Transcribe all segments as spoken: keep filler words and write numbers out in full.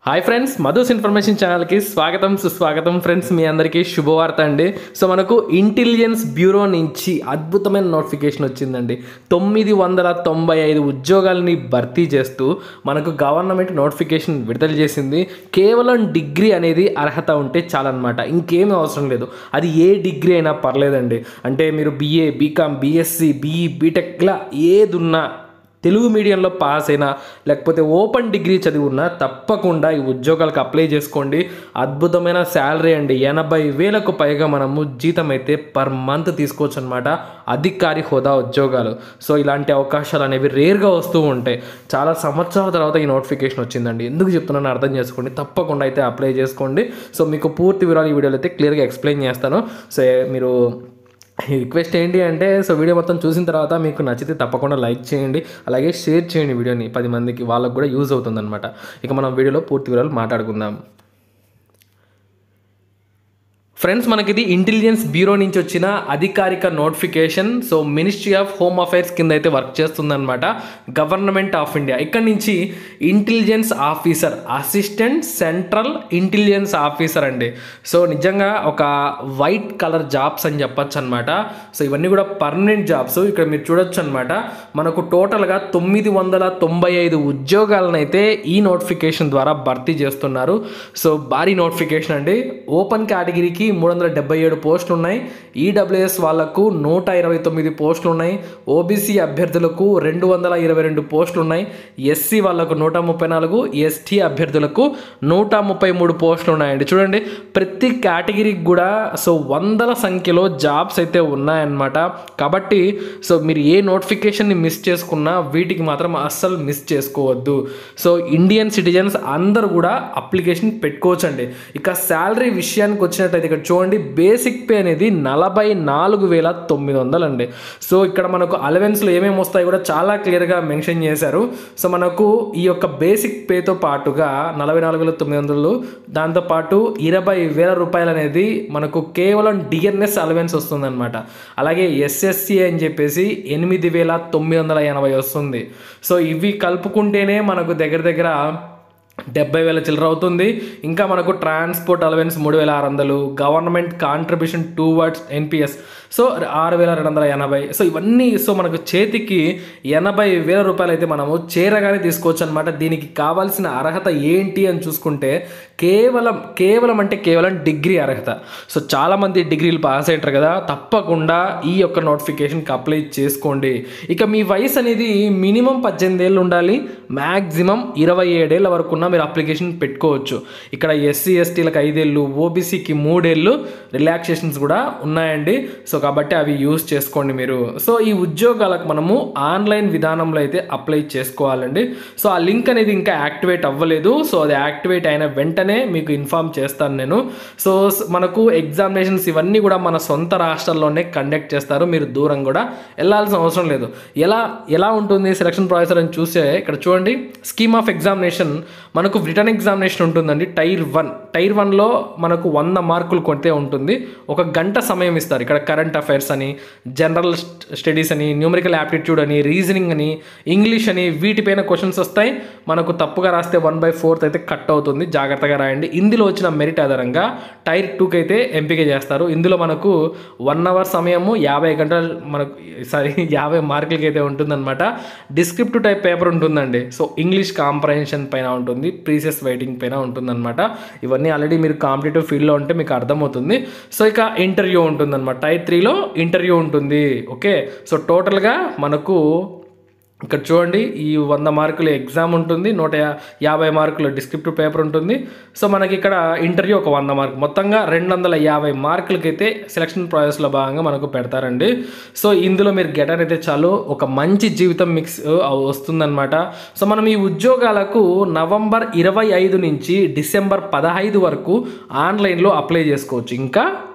Hi friends, Madhu's information ఛానల్కి స్వాగతం సుస్వాగతం. ఫ్రెండ్స్, మీ అందరికీ శుభవార్త అండి. సో మనకు ఇంటెలిజెన్స్ బ్యూరో నుంచి అద్భుతమైన నోటిఫికేషన్ వచ్చిందండి. తొమ్మిది వందల తొంభై ఐదు ఉద్యోగాలని భర్తీ చేస్తూ మనకు గవర్నమెంట్ నోటిఫికేషన్ విడుదల చేసింది. కేవలం డిగ్రీ అనేది అర్హత ఉంటే చాలన్నమాట, ఇంకేమీ అవసరం లేదు. అది ఏ డిగ్రీ అయినా పర్లేదండి. అంటే మీరు బీఏ, బీకామ్, బీఎస్సీ, బీఈ, బీటెక్లా ఏది ఉన్నా, తెలుగు మీడియంలో పాస్ అయినా లేకపోతే ఓపెన్ డిగ్రీ చదివి ఉన్నా తప్పకుండా ఈ ఉద్యోగాలకు అప్లై చేసుకోండి. అద్భుతమైన శాలరీ అండి, ఎనభై వేలకు పైగా మనము జీతం అయితే పర్ మంత్ తీసుకోవచ్చు అనమాట. అధికారి హోదా ఉద్యోగాలు. సో ఇలాంటి అవకాశాలు అనేవి రేర్గా వస్తూ ఉంటాయి. చాలా సంవత్సరాల తర్వాత ఈ నోటిఫికేషన్ వచ్చిందండి. ఎందుకు చెప్తున్నాను అర్థం చేసుకోండి. తప్పకుండా అయితే అప్లై చేసుకోండి. సో మీకు పూర్తి వివరాలు ఈ వీడియోలో అయితే క్లియర్గా ఎక్స్ప్లెయిన్ చేస్తాను. సో మీరు ఈ రిక్వెస్ట్ ఏంటి అంటే, సో వీడియో మొత్తం చూసిన తర్వాత మీకు నచ్చితే తప్పకుండా లైక్ చేయండి, అలాగే షేర్ చేయండి వీడియోని పది మందికి, వాళ్ళకు కూడా యూజ్ అవుతుందన్నమాట. ఇక మనం వీడియోలో పూర్తి వివరాలు మాట్లాడుకుందాం. ఫ్రెండ్స్, మనకి ఇది ఇంటెలిజెన్స్ బ్యూరో నుంచి వచ్చిన అధికారిక notification. So ministry of home affairs కింద అయితే వర్క్ చేస్తుందన్నమాట, గవర్నమెంట్ ఆఫ్ ఇండియా. ఇక్కడ నుంచి intelligence officer, assistant central intelligence officer అండి. సో నిజంగా ఒక వైట్ కలర్ జాబ్స్ అని చెప్పచ్చు అనమాట. సో ఇవన్నీ కూడా పర్మనెంట్ జాబ్స్. ఇక్కడ మీరు చూడొచ్చు అనమాట, మనకు టోటల్గా తొమ్మిది వందల తొంభై ఐదు ఉద్యోగాలను అయితే ఈ నోటిఫికేషన్ ద్వారా భర్తీ చేస్తున్నారు. సో భారీ నోటిఫికేషన్ అండి. ఓపెన్ కేటగిరీకి మూడు వందల డెబ్బై ఏడు పోస్టులు ఉన్నాయి. ఈడబ్ల్యూఎస్ వాళ్లకు నూట ఇరవై తొమ్మిది పోస్టులు ఉన్నాయి. ఓబీసీ అభ్యర్థులకు రెండు వందల ఇరవై రెండు పోస్టులు ఉన్నాయి. ఎస్సీ వాళ్లకు నూట ముప్పై నాలుగు, ఎస్టీ అభ్యర్థులకు నూట ముప్పై మూడు పోస్టులు ఉన్నాయండి. చూడండి, ప్రతి కేటగిరీకి కూడా సో వందల సంఖ్యలో జాబ్స్ అయితే ఉన్నాయన్నమాట. కాబట్టి సో మీరు ఏ నోటిఫికేషన్ని మిస్ చేసుకున్నా వీటికి మాత్రం అస్సలు మిస్ చేసుకోవద్దు. సో ఇండియన్ సిటిజన్స్ అందరూ కూడా అప్లికేషన్ పెట్టుకోవచ్చండి. ఇక శాలరీ విషయానికి వచ్చినట్టయితే ఇక్కడ చూడండి, బేసిక్ పే అనేది నలభై నాలుగు వేల తొమ్మిది వందలు అండి. సో ఇక్కడ మనకు అలవెన్స్లో ఏమేమి వస్తాయి కూడా చాలా క్లియర్గా మెన్షన్ చేశారు. సో మనకు ఈ యొక్క బేసిక్ పేతో పాటుగా నలభై నాలుగు వేల తొమ్మిది వందలు దాంతోపాటు ఇరవై వేల రూపాయలు అనేది మనకు కేవలం డిఎన్ఎస్ అలవెన్స్ వస్తుందన్నమాట. అలాగే ఎస్ఎస్సి అని చెప్పేసి ఎనిమిది వేల తొమ్మిది వందల ఎనభై వస్తుంది. సో ఇవి కలుపుకుంటేనే మనకు దగ్గర దగ్గర డెబ్బై వేల చిల్లర అవుతుంది. ఇంకా మనకు ట్రాన్స్పోర్ట్ అలవెన్స్ మూడు వేల ఆరు వందలు, government contribution towards NPS so ఆరు వేల రెండు వందల ఎనభై. సో ఇవన్నీ సో మనకు చేతికి ఎనభై వేల రూపాయలు అయితే మనము చేరగానే తీసుకోవచ్చు అనమాట. దీనికి కావాల్సిన అర్హత ఏంటి అని చూసుకుంటే కేవలం కేవలం అంటే కేవలం డిగ్రీ అర్హత. సో చాలామంది డిగ్రీలు పాస్ అయ్యారు కదా, తప్పకుండా ఈ యొక్క నోటిఫికేషన్కి అప్లై చేసుకోండి. ఇక మీ వయసు అనేది మినిమం పద్దెనిమిది ఏళ్ళు ఉండాలి, మ్యాక్సిమం ఇరవై ఏడేళ్ళ వరకు మీరు అప్లికేషన్ పెట్టుకోవచ్చు. ఇక్కడ ఎస్సీ ఎస్టీలకు ఐదేళ్ళు, ఓబీసీకి మూడేళ్ళు రిలాక్సేషన్స్ కూడా ఉన్నాయండి. సో కాబట్టి అవి యూజ్ చేసుకోండి మీరు. సో ఈ ఉద్యోగాలకు మనము ఆన్లైన్ విధానంలో అయితే అప్లై చేసుకోవాలండి. సో ఆ లింక్ అనేది ఇంకా యాక్టివేట్ అవ్వలేదు. సో అది యాక్టివేట్ అయిన వెంటనే మీకు ఇన్ఫామ్ చేస్తాను నేను. సో మనకు ఎగ్జామినేషన్స్ ఇవన్నీ కూడా మన సొంత రాష్ట్రాల్లోనే కండక్ట్ చేస్తారు. మీరు దూరం కూడా వెళ్ళాల్సిన అవసరం లేదు. ఎలా ఎలా ఉంటుంది సెలక్షన్ ప్రాసెస్ అని చూస్తే ఇక్కడ చూడండి, స్కీమ్ ఆఫ్ ఎగ్జామినేషన్ మనకు రిటర్న్ ఎగ్జామినేషన్ ఉంటుందండి. టైర్ వన్ టైర్ వన్లో మనకు వంద మార్కులు కొడితే ఉంటుంది. ఒక గంట సమయం ఇస్తారు. ఇక్కడ కరెంట్ అఫైర్స్ అని, జనరల్ స్టడీస్ అని, న్యూమరికల్ యాప్టిట్యూడ్ అని, రీజనింగ్ అని, ఇంగ్లీష్ అని, వీటిపైన క్వశ్చన్స్ వస్తాయి. మనకు తప్పుగా రాస్తే వన్ బై ఫోర్త్ అయితే కట్ అవుతుంది. జాగ్రత్తగా రాయండి. ఇందులో వచ్చిన మెరిట్ ఆధారంగా టైర్ టూకి అయితే ఎంపిక చేస్తారు. ఇందులో మనకు వన్ అవర్ సమయము యాభై గంటలు మనకు సారీ యాభై మార్కులకి అయితే ఉంటుందన్నమాట. డిస్క్రిప్టివ్ టైప్ పేపర్ ఉంటుందండి. సో ఇంగ్లీష్ కాంప్రహెన్షన్ పైన ఉంటుంది, ప్రీసియస్ వెయిటింగ్ పైన ఉంటుందన్నమాట. ఇవన్నీ ఆల్రెడీ మీరు కాంపిటేటివ్ ఫీల్డ్లో ఉంటే మీకు అర్థమవుతుంది. సో ఇక ఇంటర్వ్యూ ఉంటుందన్నమాట. టైర్ త్రీలో ఇంటర్వ్యూ ఉంటుంది. ఓకే, సో టోటల్గా మనకు ఇక్కడ చూడండి, ఈ వంద మార్కుల ఎగ్జామ్ ఉంటుంది, నూట యాభై మార్కుల డిస్క్రిప్టివ్ పేపర్ ఉంటుంది. సో మనకి ఇక్కడ ఇంటర్వ్యూ ఒక వంద మార్కులు, మొత్తంగా రెండు వందల యాభై మార్కులకైతే సెలక్షన్ ప్రాసెస్లో భాగంగా మనకు పెడతారండి. సో ఇందులో మీరు గెటర్ అయితే చాలు, ఒక మంచి జీవితం మిక్స్ వస్తుందన్నమాట. సో మనం ఈ ఉద్యోగాలకు నవంబర్ ఇరవై ఐదు నుంచి డిసెంబర్ పదహైదు వరకు ఆన్లైన్లో అప్లై చేసుకోవచ్చు. ఇంకా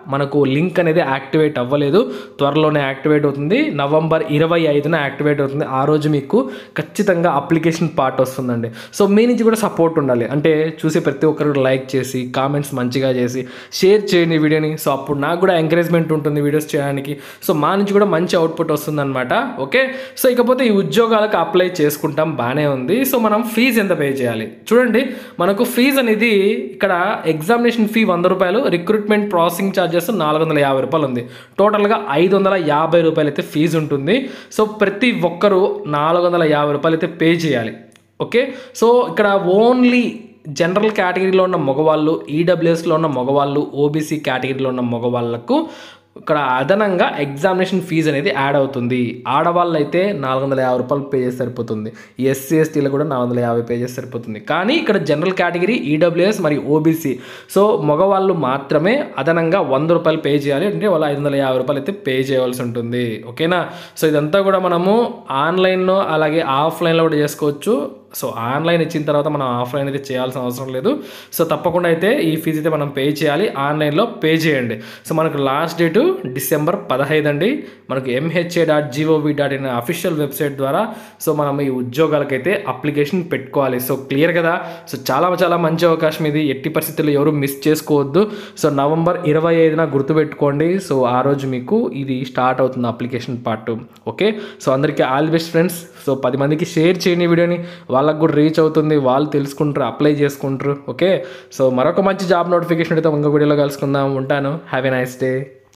మనకు లింక్ అనేది యాక్టివేట్ అవ్వలేదు, త్వరలోనే యాక్టివేట్ అవుతుంది. నవంబర్ ఇరవై ఐదున యాక్టివేట్ అవుతుంది. ఆ రోజు మీకు ఖచ్చితంగా అప్లికేషన్ పార్ట్ వస్తుందండి. సో మీ నుంచి కూడా సపోర్ట్ ఉండాలి, అంటే చూసి ప్రతి ఒక్కరు లైక్ చేసి కామెంట్స్ మంచిగా చేసి షేర్ చేయండి ఈ వీడియోని. సో అప్పుడు నాకు కూడా ఎంకరేజ్మెంట్ ఉంటుంది వీడియోస్ చేయడానికి. సో మా నుంచి కూడా మంచి అవుట్పుట్ వస్తుందన్నమాట. ఓకే, సో ఇకపోతే ఈ ఉద్యోగాలకు అప్లై చేసుకుంటాం, బాగానే ఉంది. సో మనం ఫీజు ఎంత పే చేయాలి చూడండి. మనకు ఫీజు అనేది ఇక్కడ ఎగ్జామినేషన్ ఫీ వంద రూపాయలు, రిక్రూట్మెంట్ ప్రాసెసింగ్ ఛార్జెస్ నాలుగు వందల యాభై రూపాయలు ఉంది. టోటల్గా ఐదు వందల యాభై రూపాయలు అయితే ఫీజు ఉంటుంది. సో ప్రతి ఒక్కరూ నాలుగు వందల యాభై రూపాయలు అయితే పే చేయాలి. ఓకే, సో ఇక్కడ ఓన్లీ జనరల్ కేటగిరీలో ఉన్న మగవాళ్ళు, ఈడబ్ల్యూఎస్లో ఉన్న మగవాళ్ళు, ఓబీసీ కేటగిరీలో ఉన్న మగవాళ్ళకు ఇక్కడ అదనంగా ఎగ్జామినేషన్ ఫీజు అనేది యాడ్ అవుతుంది. ఆడవాళ్ళు అయితే నాలుగు వందల యాభై రూపాయలు పే చేస్తే సరిపోతుంది. ఎస్సీ ఎస్టీలో కూడా నాలుగు వందల యాభై పే చేస్తే సరిపోతుంది. కానీ ఇక్కడ జనరల్ కేటగిరీ, ఈడబ్ల్యూఎస్ మరియు ఓబీసీ, సో మగవాళ్ళు మాత్రమే అదనంగా వంద రూపాయలు పే చేయాలి, అంటే వాళ్ళు ఐదు వందల యాభై రూపాయలు అయితే పే చేయవలసి ఉంటుంది. ఓకేనా, సో ఇదంతా కూడా మనము ఆన్లైన్లో అలాగే ఆఫ్లైన్లో కూడా చేసుకోవచ్చు. సో ఆన్లైన్ ఇచ్చిన తర్వాత మనం ఆఫ్లైన్ అయితే చేయాల్సిన అవసరం లేదు. సో తప్పకుండా అయితే ఈ ఫీజు అయితే మనం పే చేయాలి, ఆన్లైన్లో పే చేయండి. సో మనకు లాస్ట్ డేటు డిసెంబర్ పదహైదు అండి. మనకు MHA dot gov dot in official website ద్వారా సో మనం ఈ ఉద్యోగాలకైతే అప్లికేషన్ పెట్టుకోవాలి. సో క్లియర్ కదా. సో చాలా చాలా మంచి అవకాశం ఇది, ఎట్టి పరిస్థితుల్లో ఎవరు మిస్ చేసుకోవద్దు. సో నవంబర్ ఇరవై ఐదున గుర్తుపెట్టుకోండి. సో ఆ రోజు మీకు ఇది స్టార్ట్ అవుతుంది అప్లికేషన్ పార్ట్. ఓకే, సో అందరికీ ఆల్ బెస్ట్ ఫ్రెండ్స్. సో పది మందికి షేర్ చేయండి ఈ వీడియోని, వాళ్ళకు కూడా రీచ్ అవుతుంది, వాళ్ళు తెలుసుకుంటారు, అప్లై చేసుకుంటారు. ఓకే, సో మరొక మంచి జాబ్ నోటిఫికేషన్ అయితే ఇంకొక వీడియోలో కలుసుకుందాం. ఉంటాను. Have a nice day.